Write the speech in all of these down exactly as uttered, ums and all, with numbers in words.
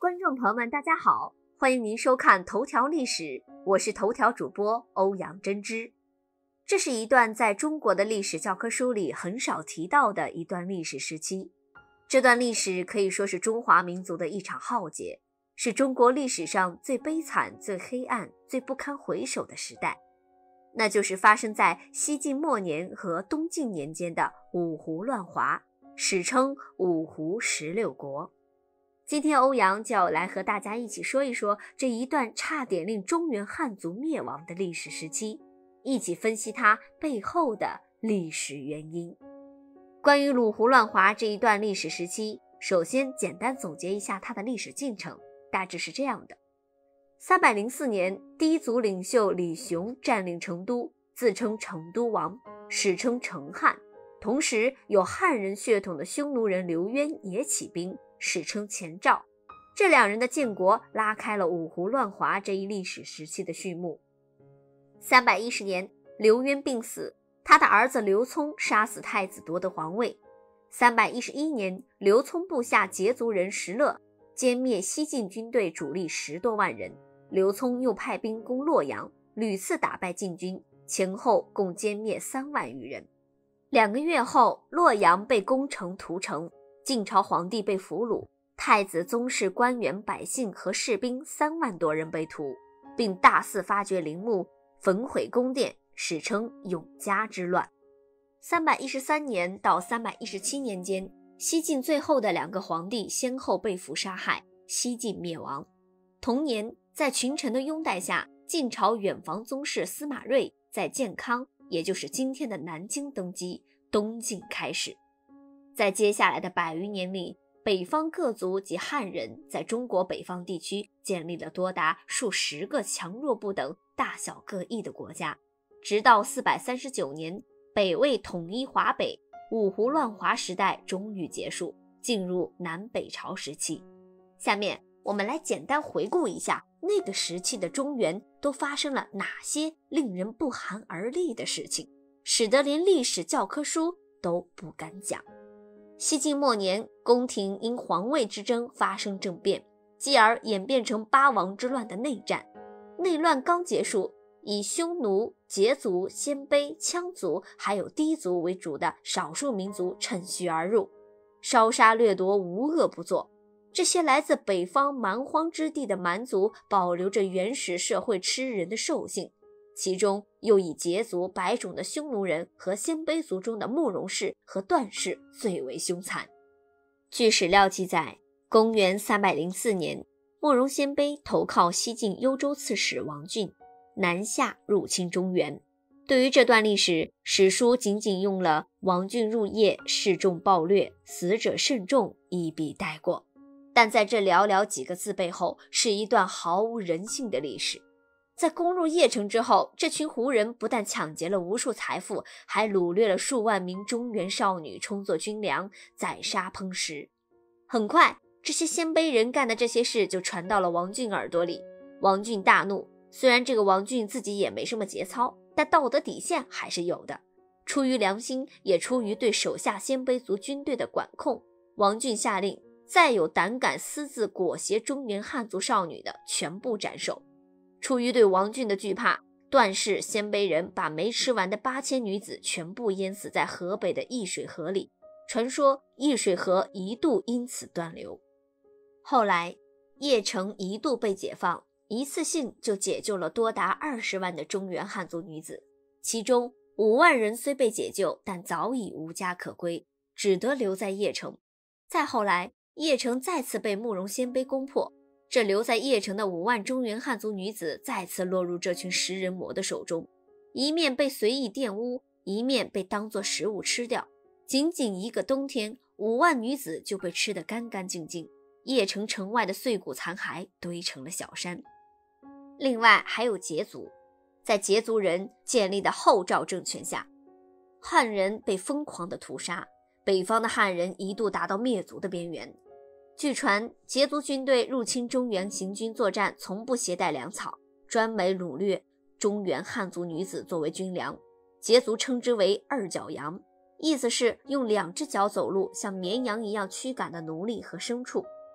观众朋友们，大家好，欢迎您收看头条历史，我是头条主播欧阳真知。这是一段在中国的历史教科书里很少提到的一段历史时期。这段历史可以说是中华民族的一场浩劫，是中国历史上最悲惨、最黑暗、最不堪回首的时代。那就是发生在西晋末年和东晋年间的五胡乱华，史称五胡十六国。今天欧阳就要来和大家一起说一说这一段差点令中原汉族灭亡的历史时期，一起分析它背后的历史原因。关于五胡乱华这一段历史时期，首先简单总结一下它的历史进程，大致是这样的。三百零四年，氐族领袖李雄占领成都，自称成都王，史称成汉。同时有汉人血统的匈奴人刘渊也起兵，史称前赵。这两人的建国拉开了五胡乱华这一历史时期的序幕。三百一十年，刘渊病死，他的儿子刘聪杀死太子，夺得皇位。三百一十一年，刘聪部下羯族人石勒歼灭西晋军队主力十多万人，刘聪又派兵攻洛阳，屡次打败晋军，前后共歼灭三万余人。两个月后，洛阳被攻城屠城，晋朝皇帝被俘虏，太子、宗室、官员、百姓和士兵三万多人被屠，并大肆发掘陵墓，焚毁宫殿，史称永嘉之乱。三百一十三年到三百一十七年间，西晋最后的两个皇帝先后被俘杀害，西晋灭亡。同年，在群臣的拥戴下，晋朝远房宗室司马睿在建康，也就是今天的南京登基，东晋开始。在接下来的百余年里，北方各族及汉人在中国北方地区建立了多达数十个强弱不等、大小各异的国家，直到四百三十九年，北魏统一华北，五胡乱华时代终于结束，进入南北朝时期。下面我们来简单回顾一下那个时期的中原都发生了哪些令人不寒而栗的事情，使得连历史教科书都不敢讲。西晋末年，宫廷因皇位之争发生政变，继而演变成八王之乱的内战。内乱刚结束，以匈奴、羯族、鲜卑、羌族还有氐族为主的少数民族趁虚而入，烧杀掠夺无恶不作。这些来自北方蛮荒之地的蛮族保留着原始社会吃人的兽性，其中又以羯族、白种的匈奴人和鲜卑族中的慕容氏和段氏最为凶残。据史料记载，公元三百零四年，慕容鲜卑投靠西晋幽州刺史王浚，南下入侵中原。对于这段历史，史书仅仅用了王浚入夜，示众暴掠，死者甚众一笔带过。但在这寥寥几个字背后，是一段毫无人性的历史。在攻入邺城之后，这群胡人不但抢劫了无数财富，还掳掠了数万名中原少女充作军粮，宰杀烹食。很快，这些鲜卑人干的这些事就传到了王浚耳朵里。王浚大怒，虽然这个王浚自己也没什么节操，但道德底线还是有的。出于良心，也出于对手下鲜卑族军队的管控，王浚下令再有胆敢私自裹挟中原汉族少女的，全部斩首。出于对王浚的惧怕，段氏鲜卑人把没吃完的八千女子全部淹死在河北的易水河里，传说易水河一度因此断流。后来邺城一度被解放，一次性就解救了多达二十万的中原汉族女子，其中五万人虽被解救，但早已无家可归，只得留在邺城。再后来，邺城再次被慕容鲜卑攻破，这留在邺城的五万中原汉族女子再次落入这群食人魔的手中，一面被随意玷污，一面被当作食物吃掉。仅仅一个冬天，五万女子就被吃得干干净净，邺城城外的碎骨残骸堆成了小山。另外还有羯族，在羯族人建立的后赵政权下，汉人被疯狂地屠杀，北方的汉人一度达到灭族的边缘。据传，羯族军队入侵中原行军作战，从不携带粮草，专门掳掠中原汉族女子作为军粮。羯族称之为二脚羊，意思是用两只脚走路，像绵羊一样驱赶的奴隶和牲畜。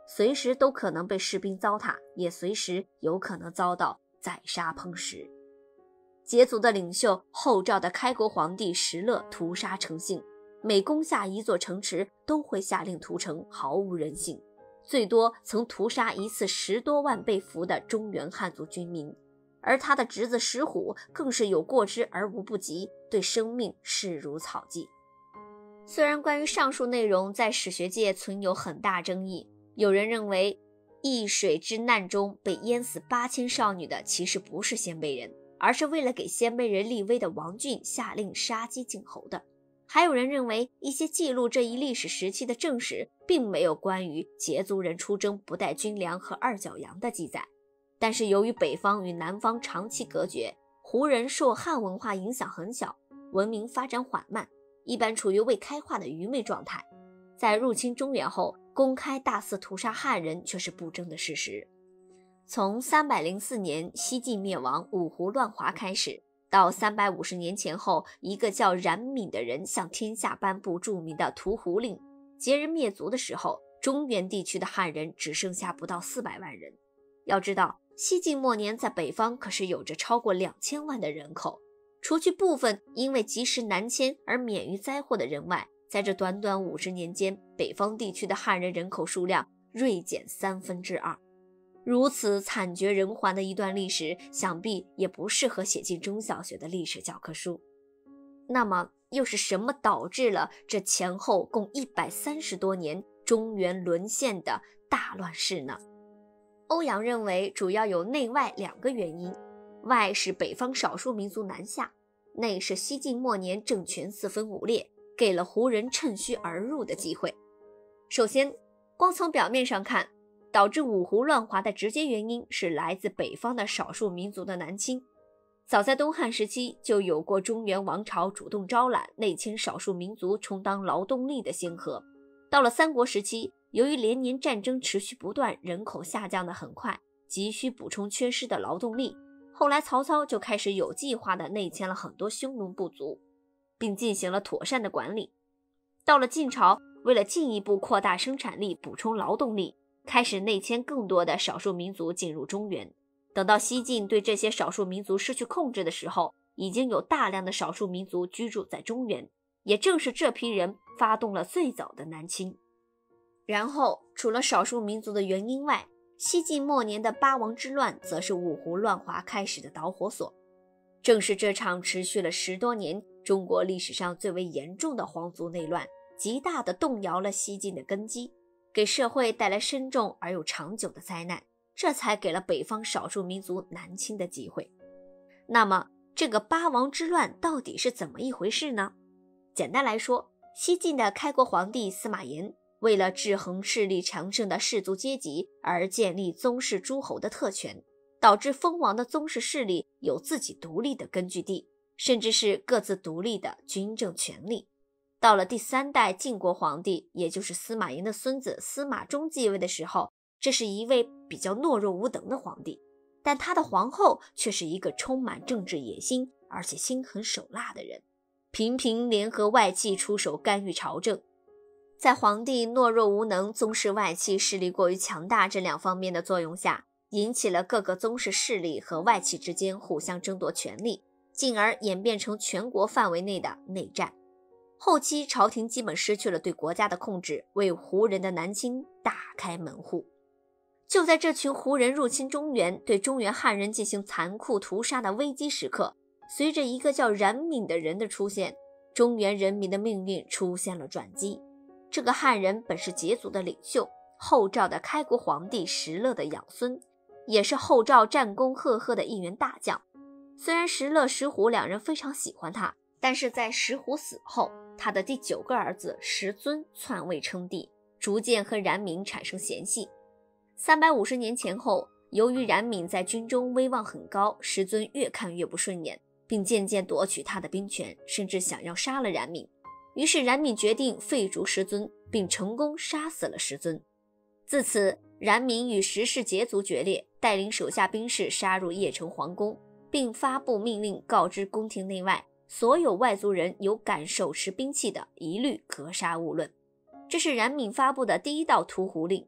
随时都可能被士兵糟蹋，也随时有可能遭到宰杀烹食。羯族的领袖后赵的开国皇帝石勒屠杀成性，每攻下一座城池都会下令屠城，毫无人性，最多曾屠杀一次十多万被俘的中原汉族军民。而他的侄子石虎更是有过之而无不及，对生命视如草芥。虽然关于上述内容在史学界存有很大争议，有人认为易水之难中被淹死八千少女的其实不是鲜卑人，而是为了给鲜卑人立威的王浚下令杀鸡儆猴的。还有人认为一些记录这一历史时期的正史并没有关于羯族人出征不带军粮和二角羊的记载。但是由于北方与南方长期隔绝，胡人受汉文化影响很小，文明发展缓慢，一般处于未开化的愚昧状态。在入侵中原后，公开大肆屠杀汉人却是不争的事实。从三百零四年西晋灭亡，五胡乱华开始，到三百五十年前后，一个叫冉闵的人向天下颁布著名的屠胡令，羯人灭族的时候，中原地区的汉人只剩下不到四百万人。要知道，西晋末年在北方可是有着超过两千万的人口，除去部分因为及时南迁而免于灾祸的人外，在这短短五十年间，北方地区的汉人人口数量锐减三分之二。如此惨绝人寰的一段历史，想必也不适合写进中小学的历史教科书。那么又是什么导致了这前后共一百三十多年中原沦陷的大乱世呢？欧阳认为主要有内外两个原因，外是北方少数民族南下，内是西晋末年政权四分五裂，给了胡人趁虚而入的机会。首先，光从表面上看，导致五胡乱华的直接原因是来自北方的少数民族的南侵。早在东汉时期就有过中原王朝主动招揽内迁少数民族充当劳动力的先河。到了三国时期，由于连年战争持续不断，人口下降得很快，急需补充缺失的劳动力。后来曹操就开始有计划地内迁了很多匈奴部族，并进行了妥善的管理。到了晋朝，为了进一步扩大生产力，补充劳动力，开始内迁更多的少数民族进入中原。等到西晋对这些少数民族失去控制的时候，已经有大量的少数民族居住在中原，也正是这批人发动了最早的南侵。然后除了少数民族的原因外，西晋末年的八王之乱则是五胡乱华开始的导火索。正是这场持续了十多年，中国历史上最为严重的皇族内乱，极大地动摇了西晋的根基，给社会带来深重而又长久的灾难，这才给了北方少数民族南侵的机会。那么这个八王之乱到底是怎么一回事呢？简单来说，西晋的开国皇帝司马炎为了制衡势力强盛的氏族阶级而建立宗室诸侯的特权，导致封王的宗室势力有自己独立的根据地，甚至是各自独立的军政权力。到了第三代晋国皇帝，也就是司马炎的孙子司马衷继位的时候，这是一位比较懦弱无能的皇帝，但他的皇后却是一个充满政治野心而且心狠手辣的人，频频联合外戚出手干预朝政。在皇帝懦弱无能，宗室外戚势力过于强大这两方面的作用下，引起了各个宗室势力和外戚之间互相争夺权力，进而演变成全国范围内的内战。后期朝廷基本失去了对国家的控制，为胡人的南侵打开门户。就在这群胡人入侵中原，对中原汉人进行残酷屠杀的危机时刻，随着一个叫冉闵的人的出现，中原人民的命运出现了转机。这个汉人本是羯族的领袖，后赵的开国皇帝石勒的养孙，也是后赵战功赫赫的一员大将。虽然石勒、石虎两人非常喜欢他，但是在石虎死后，他的第九个儿子石遵篡位称帝，逐渐和冉闵产生嫌隙。三百五十年前后，由于冉闵在军中威望很高，石遵越看越不顺眼，并渐渐夺取他的兵权，甚至想要杀了冉闵。于是冉闵决定废除石遵，并成功杀死了石遵。自此，冉闵与石氏羯族决裂，带领手下兵士杀入邺城皇宫，并发布命令告知宫廷内外，所有外族人有敢手持兵器的，一律格杀勿论。这是冉闵发布的第一道屠胡令。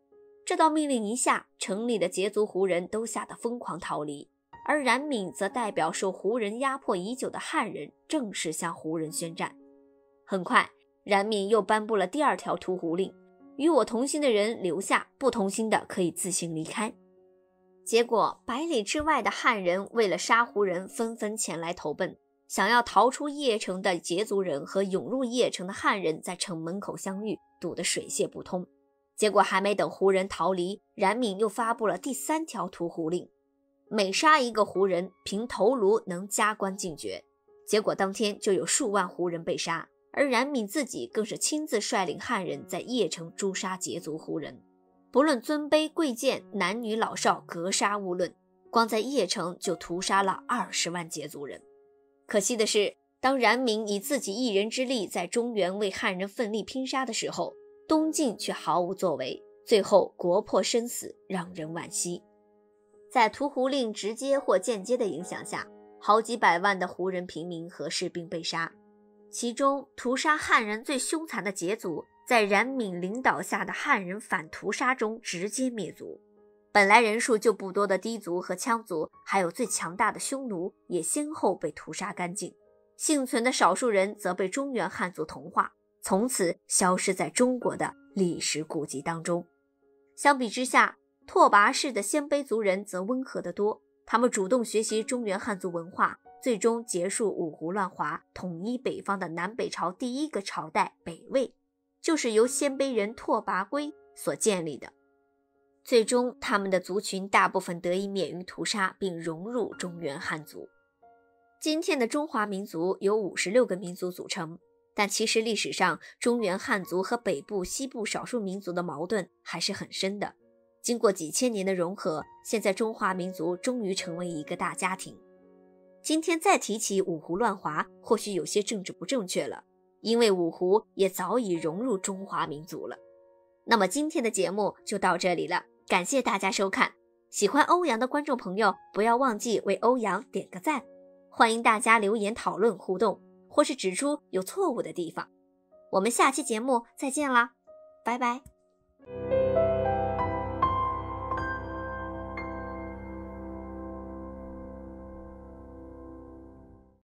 这道命令一下，城里的羯族胡人都吓得疯狂逃离，而冉闵则代表受胡人压迫已久的汉人，正式向胡人宣战。很快，冉闵又颁布了第二条屠胡令，与我同心的人留下，不同心的可以自行离开。结果百里之外的汉人为了杀胡人，纷纷前来投奔，想要逃出邺城的羯族人和涌入邺城的汉人在城门口相遇，堵得水泄不通。结果还没等胡人逃离，冉闵又发布了第三条屠胡令，每杀一个胡人，凭头颅能加官进爵。结果当天就有数万胡人被杀，而冉闵自己更是亲自率领汉人在邺城诛杀羯族胡人，不论尊卑贵贱，男女老少，格杀勿论，光在邺城就屠杀了二十万羯族人。可惜的是，当冉闵以自己一人之力在中原为汉人奋力拼杀的时候，东晋却毫无作为，最后国破身死，让人惋惜。在屠胡令直接或间接的影响下，好几百万的胡人平民和士兵被杀，其中屠杀汉人最凶残的羯族，在冉闵领导下的汉人反屠杀中直接灭族。本来人数就不多的氐族和羌族，还有最强大的匈奴，也先后被屠杀干净。幸存的少数人则被中原汉族同化，从此消失在中国的历史古籍当中。相比之下，拓跋氏的鲜卑族人则温和得多，他们主动学习中原汉族文化，最终结束五胡乱华，统一北方的南北朝第一个朝代北魏，就是由鲜卑人拓跋圭所建立的。最终他们的族群大部分得以免于屠杀，并融入中原汉族。今天的中华民族由五十六个民族组成，但其实历史上中原汉族和北部西部少数民族的矛盾还是很深的。经过几千年的融合，现在中华民族终于成为一个大家庭。今天再提起五胡乱华，或许有些政治不正确了，因为五胡也早已融入中华民族了。那么今天的节目就到这里了，感谢大家收看。喜欢欧阳的观众朋友，不要忘记为欧阳点个赞。欢迎大家留言讨论互动，或是指出有错误的地方。我们下期节目再见啦，拜拜。